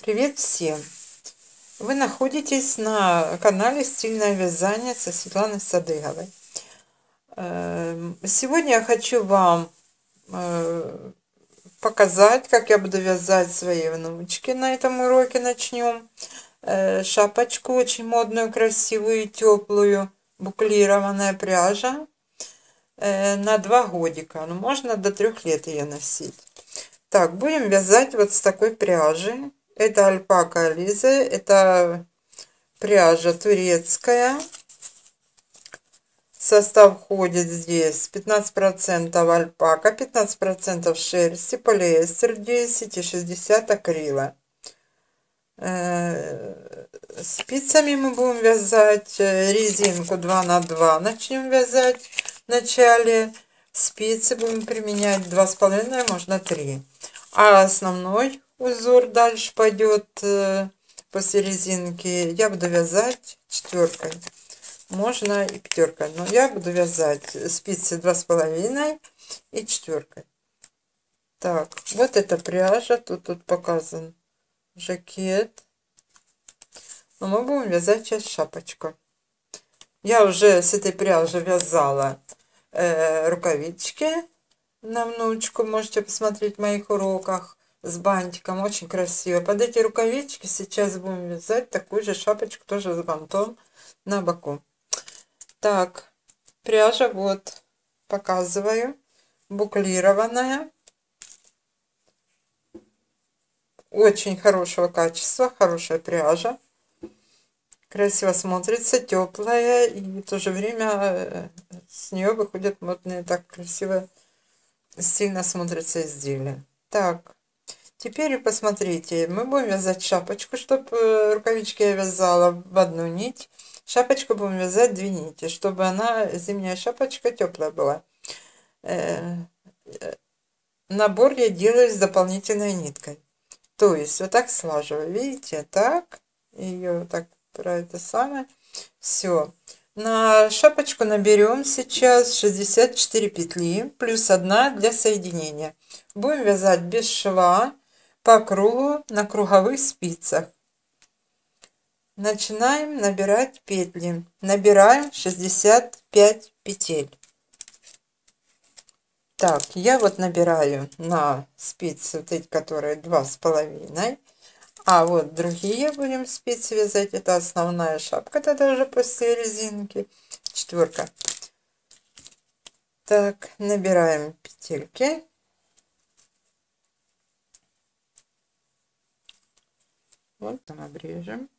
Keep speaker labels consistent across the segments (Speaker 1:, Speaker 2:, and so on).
Speaker 1: Привет всем! Вы находитесь на канале «Стильное вязание» со Светланой Садыговой. Сегодня я хочу вам показать, как я буду вязать своей внучке. На этом уроке начнем. Шапочку очень модную, красивую и теплую, буклированная пряжа на 2 годика. Ну, можно до 3 лет ее носить. Так, будем вязать вот с такой пряжи. Это альпака Ализе, это пряжа турецкая. В состав входит здесь 15% альпака, 15% шерсти, полиэстер 10 и 60 акрила. Спицами мы будем вязать резинку 2 на 2. Начнем вязать в начале. Спицы будем применять 2,5, можно 3. А основной узор дальше пойдет после резинки. Я буду вязать 4. Можно и 5, но я буду вязать спицы 2,5 и 4. Так, вот эта пряжа, тут показан жакет. Но мы будем вязать сейчас шапочку. Я уже с этой пряжи вязала рукавички на внучку. Можете посмотреть в моих уроках с бантиком. Очень красиво. Под эти рукавички сейчас будем вязать такую же шапочку, тоже с бантом на боку. Так, пряжа вот, показываю, буклированная. Очень хорошего качества, хорошая пряжа. Красиво смотрится, теплая, и в то же время с нее выходят модные, так красиво, стильно смотрятся изделия. Так, теперь посмотрите, мы будем вязать шапочку, чтобы рукавички я вязала в одну нить. Шапочку будем вязать 2 нити, чтобы она, зимняя шапочка, теплая была. Набор я делаю с дополнительной ниткой. То есть вот так слаживаю, видите, так, ее вот так про это самое. Все. На шапочку наберем сейчас 64 петли плюс 1 для соединения. Будем вязать без шва по кругу на круговых спицах. Начинаем набирать петли. Набираем 65 петель. Так, я вот набираю на спицы вот эти, которые 2,5. А вот другие будем спицы вязать. Это основная шапка, это уже после резинки. 4. Так, набираем петельки. Вот там обрежем.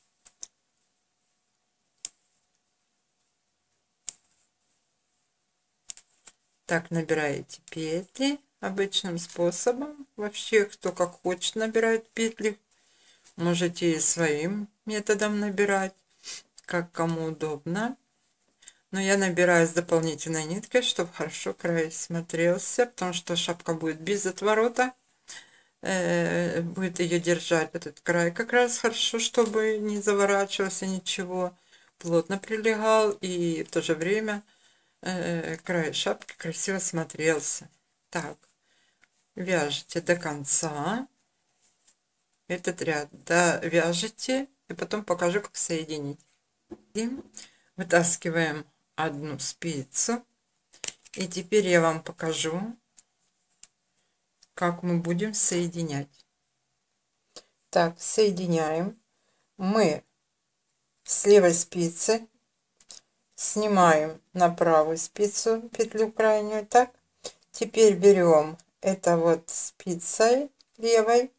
Speaker 1: Так, набираете петли обычным способом. Вообще, кто как хочет набирает петли. Можете и своим методом набирать, как кому удобно. Но я набираю с дополнительной ниткой, чтобы хорошо край смотрелся, потому что шапка будет без отворота. Будет ее держать этот край как раз хорошо, чтобы не заворачивался ничего, плотно прилегал, и в то же время край шапки красиво смотрелся. Так, вяжете до конца этот ряд, да, вяжете, и потом покажу, как соединить. Вытаскиваем одну спицу, и теперь я вам покажу, как мы будем соединять. Так, соединяем. Мы с левой спицы снимаем на правую спицу петлю крайнюю. Так, теперь берем это вот спицей левой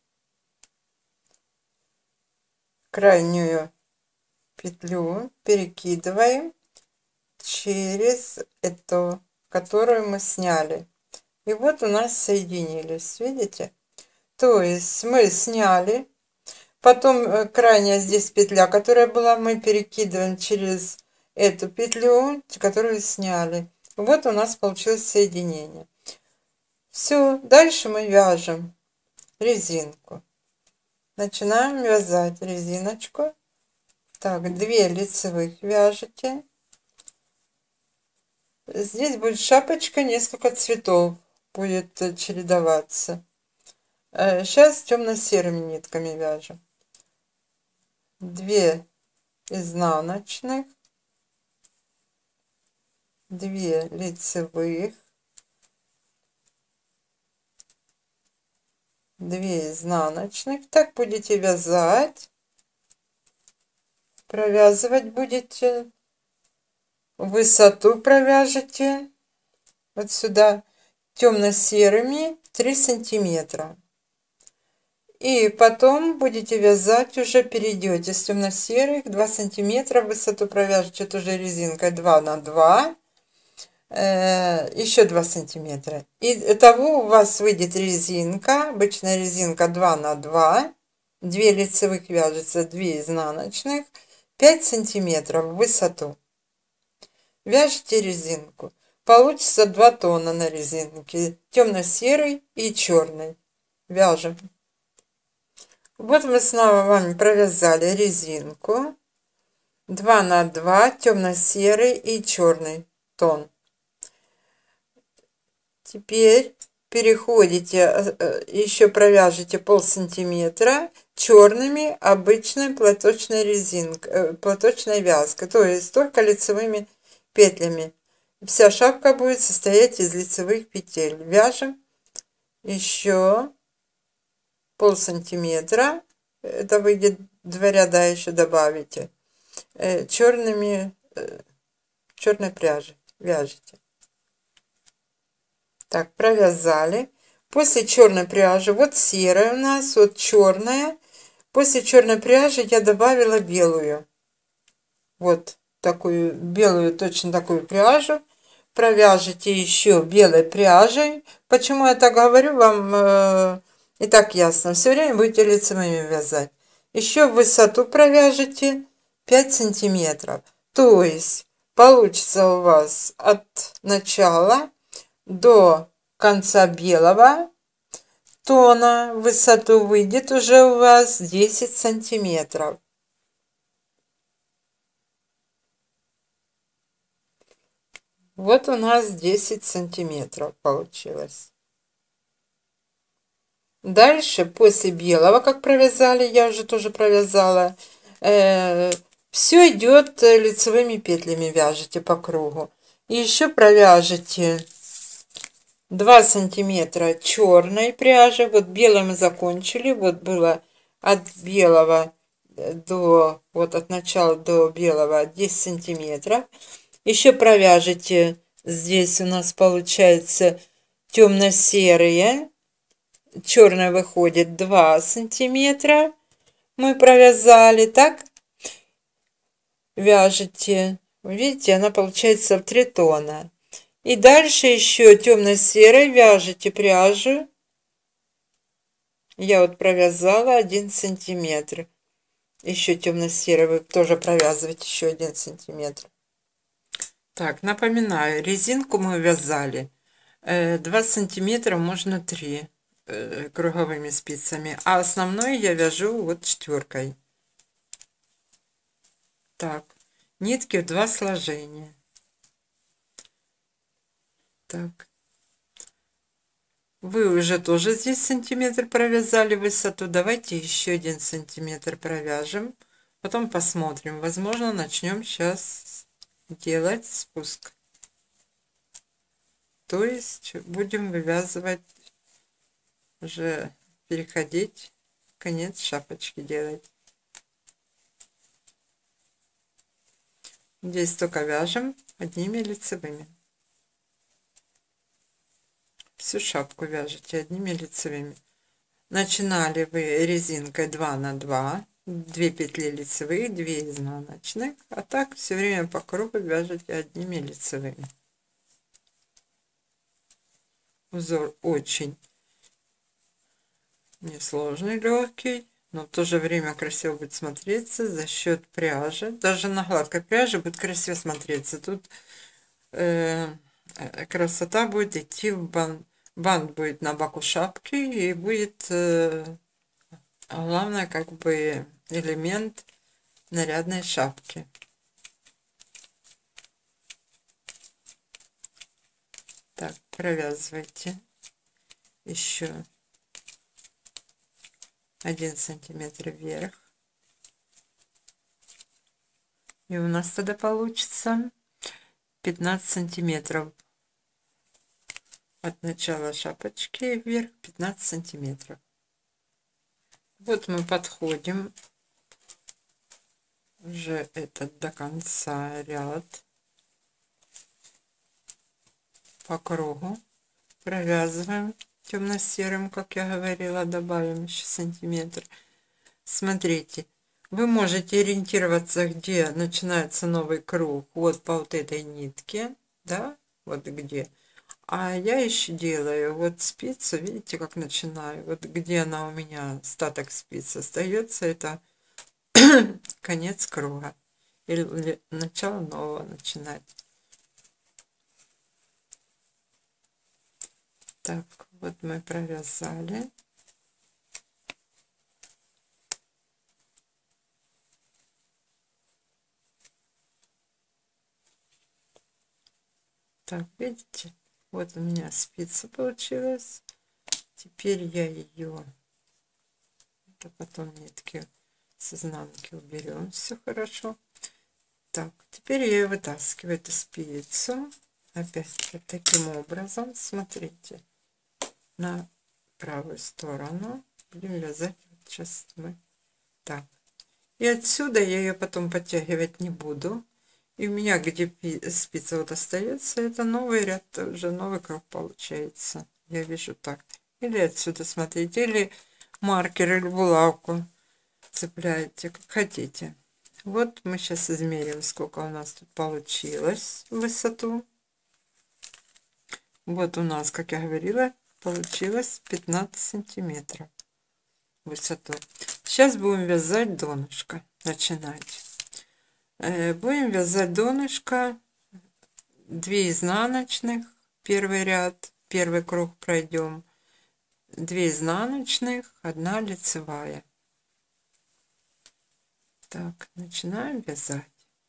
Speaker 1: крайнюю петлю, перекидываем через эту, которую мы сняли. И вот у нас соединились, видите? То есть мы сняли, потом крайняя здесь петля, которая была, мы перекидываем через эту петлю, которую сняли. Вот у нас получилось соединение. Все, дальше мы вяжем резинку. Начинаем вязать резиночку. Так, 2 лицевых вяжете. Здесь будет шапочка, несколько цветов будет чередоваться. Сейчас темно-серыми нитками вяжем. 2 изнаночных, 2 лицевых, 2 изнаночных. Так будете вязать, провязывать будете, высоту провяжете вот сюда темно-серыми 3 сантиметра. И потом будете вязать, уже перейдете с темно-серых 2 сантиметра, высоту провяжете тоже резинкой 2 на 2, еще 2 сантиметра. И того у вас выйдет резинка, обычная резинка 2 на 2, 2 лицевых вяжется, 2 изнаночных, 5 сантиметров в высоту. Вяжете резинку. Получится 2 тона на резинке, темно-серый и черный. Вяжем. Вот мы снова вами провязали резинку 2 на 2, темно-серый и черный тон. Теперь переходите, еще провяжите полсантиметра черными обычной платочной резинкой, платочной вязкой, то есть только лицевыми петлями. Вся шапка будет состоять из лицевых петель. Вяжем еще полсантиметра, это выйдет 2 ряда, еще добавите, черной пряжи вяжете. Так, провязали. После черной пряжи, вот серая у нас, вот черная. После черной пряжи я добавила белую. Вот такую белую, точно такую пряжу. Провяжете еще белой пряжей. Почему я так говорю, вам и так ясно. Все время будете лицевыми вязать. Еще в высоту провяжете 5 сантиметров. То есть получится у вас от начала до конца белого тона в высоту выйдет уже у вас 10 сантиметров. Вот у нас 10 сантиметров получилось. Дальше, после белого, как провязали, я уже тоже провязала, все идет лицевыми петлями, вяжете по кругу. И еще провяжете 2 сантиметра черной пряжи. Вот белым мы закончили. Вот было от белого до, вот от начала до белого 10 сантиметров. Еще провяжете, здесь у нас получается темно-серые, черная выходит 2 сантиметра. Мы провязали, так вяжете. Видите, она получается в 3 тона. И дальше еще темно-серой вяжете пряжу. Я вот провязала 1 сантиметр. Еще темно-серой вы тоже провязываете еще 1 сантиметр. Так, напоминаю, резинку мы вязали 2 сантиметра, можно 3 круговыми спицами. А основной я вяжу вот 4. Так, нитки в 2 сложения. Так. Вы уже тоже здесь сантиметр провязали высоту. Давайте еще 1 сантиметр провяжем. Потом посмотрим. Возможно, начнем сейчас делать спуск. То есть будем вывязывать, уже переходить, конец шапочки делать. Здесь только вяжем одними лицевыми. Всю шапку вяжете одними лицевыми. Начинали вы резинкой 2 на 2, 2 петли лицевых, 2 изнаночных, а так все время по кругу вяжете одними лицевыми. Узор очень несложный, легкий, но в то же время красиво будет смотреться за счет пряжи. Даже на гладкой пряже будет красиво смотреться. Тут красота будет идти в бант. Бант будет на боку шапки и будет главное как бы элемент нарядной шапки. Так, провязывайте еще 1 сантиметр вверх. И у нас тогда получится 15 сантиметров от начала шапочки вверх, 15 сантиметров. Вот мы подходим уже этот до конца ряд по кругу, провязываем темно-серым, как я говорила, добавим еще сантиметр. Смотрите, вы можете ориентироваться, где начинается новый круг, вот по вот этой нитке, да, вот где. А я еще делаю вот спицу, видите, как начинаю, вот где она у меня, остаток спицы остается, это конец круга или начало нового начинать. Так, вот мы провязали. Так, видите, вот у меня спица получилась. Теперь я ее, это потом нитки с изнанки уберем, все хорошо. Так, теперь я вытаскиваю эту спицу опять вот таким образом, смотрите, на правую сторону будем вязать. Вот сейчас мы так, и отсюда я ее потом подтягивать не буду. И у меня где спица вот остается, это новый ряд, уже новый круг получается. Я вижу так. Или отсюда смотрите, или маркер, или булавку цепляете, как хотите. Вот мы сейчас измерим, сколько у нас тут получилось в высоту. Вот у нас, как я говорила, получилось 15 сантиметров в высоту. Сейчас будем вязать донышко, начинать. Будем вязать донышко, 2 изнаночных, первый ряд, первый круг пройдем, 2 изнаночных, 1 лицевая. Так, начинаем вязать.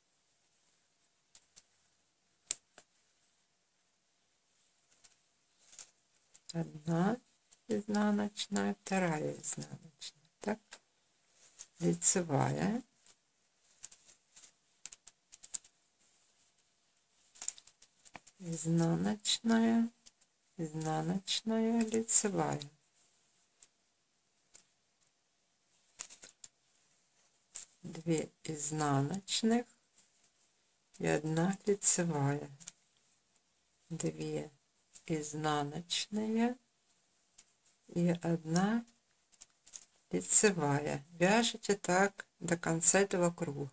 Speaker 1: Одна изнаночная, вторая изнаночная. Так, лицевая. Изнаночная, изнаночная, лицевая. Две изнаночных и 1 лицевая. 2 изнаночные и 1 лицевая. Вяжите так до конца этого круга.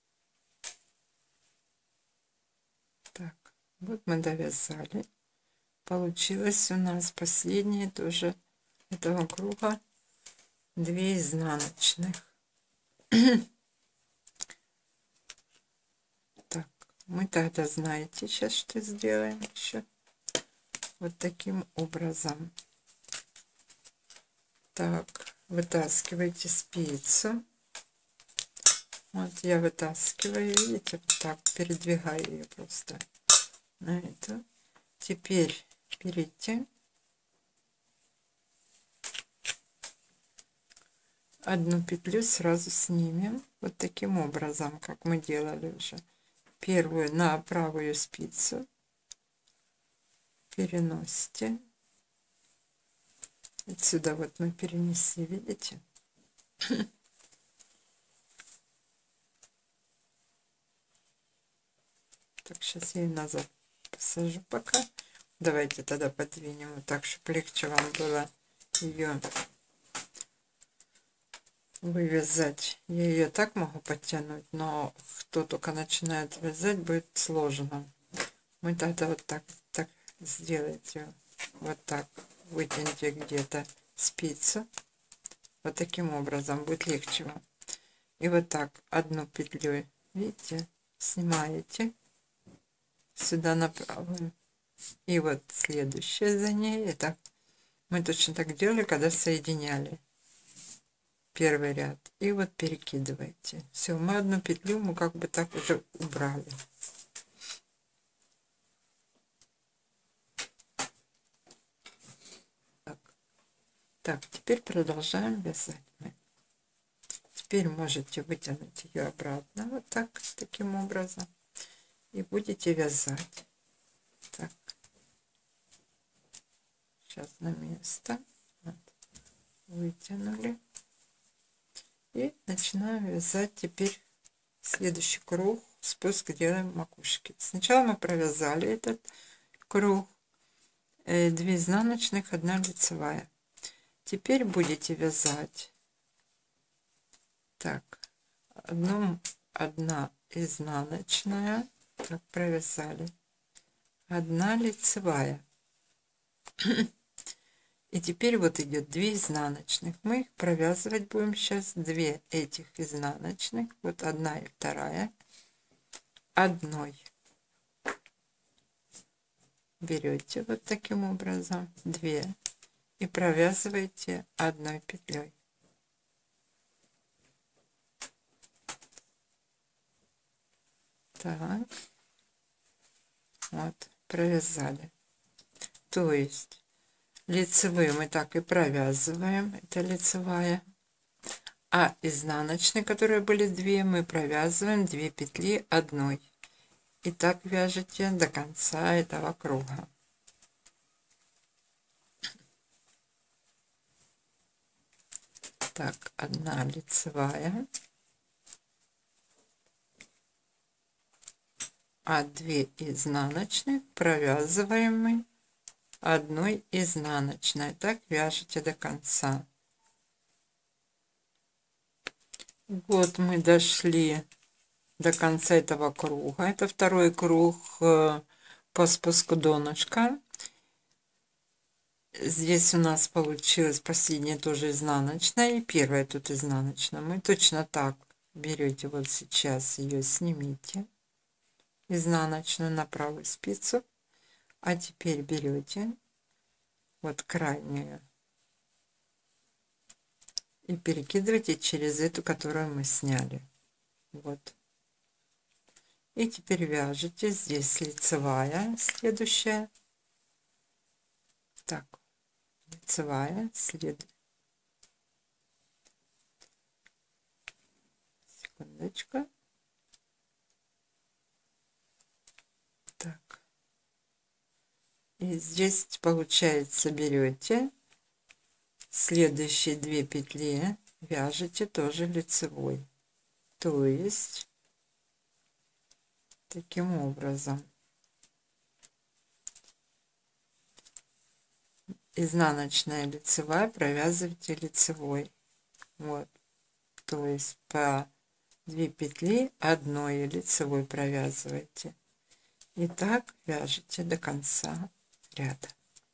Speaker 1: Так, вот мы довязали. Получилось у нас последнее тоже этого круга 2 изнаночных. Так, мы тогда знаете сейчас, что сделаем еще вот таким образом. Так, вытаскивайте спицу. Вот я вытаскиваю, видите, вот так передвигаю ее просто на эту. Теперь берите одну петлю, сразу снимем вот таким образом, как мы делали уже. Первую на правую спицу переносите. Отсюда вот мы перенесли, видите? Так, сейчас я ее назад посажу пока. Давайте тогда подвинем вот так, чтобы легче вам было ее вывязать. Я ее так могу подтянуть, но кто только начинает вязать, будет сложно. Мы тогда вот так сделайте, вот так вытяните где-то спицу, вот таким образом будет легче вам. И вот так одну петлю, видите, снимаете сюда на правую, и вот следующая за ней. Это мы точно так делали, когда соединяли первый ряд, и вот перекидываете. Все, мы одну петлю мы как бы так уже убрали. Так, теперь продолжаем вязать мы. теперь можете вытянуть ее обратно вот так, таким образом, и будете вязать. Так, сейчас на место. Вот. Вытянули. И начинаем вязать теперь следующий круг. Спуск делаем макушки. Сначала мы провязали этот круг, 2 изнаночных, 1 лицевая. Теперь будете вязать так, 1 изнаночная, так, провязали, 1 лицевая. И теперь вот идет 2 изнаночных. Мы их провязывать будем сейчас, 2 этих изнаночных, вот 1 и 2, одной берете вот таким образом 2 и провязываете 1 петлей. Так, вот, провязали. То есть лицевые мы так и провязываем, это лицевая, а изнаночные, которые были 2, мы провязываем 2 петли одной. И так вяжете до конца этого круга. Так, 1 лицевая, а 2 изнаночных провязываем мы 1 изнаночной. Так вяжете до конца. Вот мы дошли до конца этого круга. Это второй круг по спуску донышка. Здесь у нас получилось последняя тоже изнаночная и первая тут изнаночная. Мы точно так берете, вот сейчас ее снимите, изнаночную на правую спицу, а теперь берете вот крайнюю и перекидываете через эту, которую мы сняли. Вот. И теперь вяжете. Здесь лицевая следующая. Так, лицевая секундочку. Так. И здесь получается берете следующие 2 петли, вяжете тоже лицевой, то есть таким образом изнаночная, лицевая, провязываете лицевой, вот, то есть по 2 петли одной лицевой провязываете, и так вяжете до конца ряда.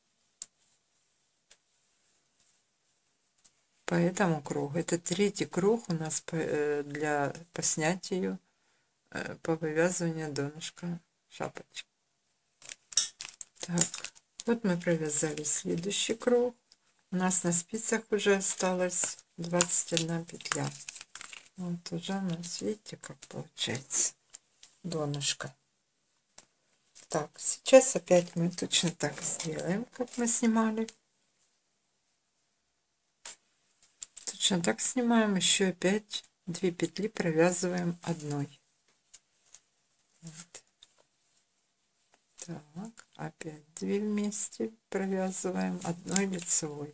Speaker 1: По этому кругу, это 3-й круг у нас по снятию, по вывязыванию донышка шапочки. Так, вот мы провязали следующий круг. У нас на спицах уже осталось 21 петля. Вот уже у нас, видите, как получается донышко. Так, сейчас опять мы точно так сделаем, как мы снимали. Точно так снимаем, еще опять 2 петли провязываем одной. Вот. Так, опять 2 вместе провязываем одной лицевой.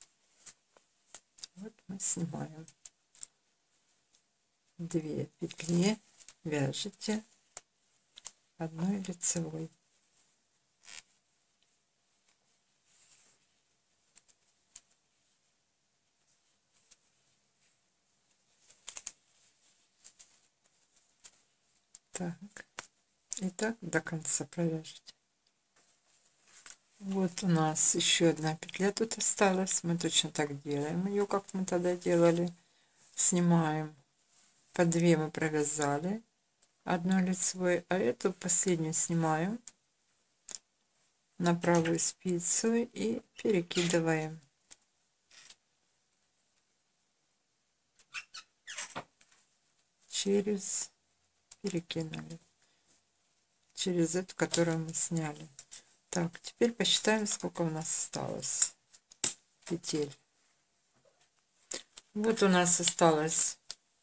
Speaker 1: Вот мы снимаем 2 петли, вяжете одной лицевой. Так, и так до конца провяжете. Вот у нас еще 1 петля тут осталась. Мы точно так делаем ее, как мы тогда делали. Снимаем, по 2 мы провязали одной лицевой, а эту последнюю снимаем на правую спицу и перекидываем. Перекинули через эту, которую мы сняли. Так, теперь посчитаем, сколько у нас осталось петель. Вот у нас осталось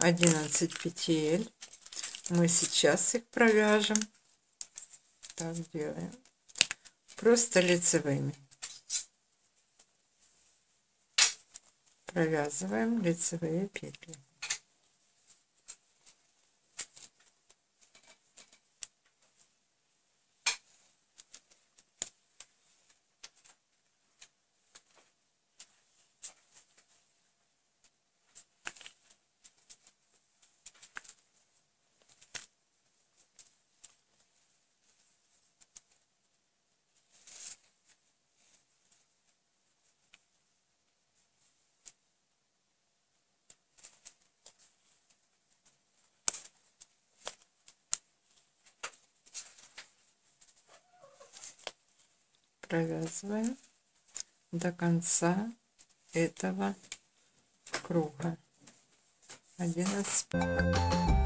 Speaker 1: 11 петель. Мы сейчас их провяжем. Так делаем. Просто лицевыми. Провязываем лицевые петли. Провязываем до конца этого круга 11.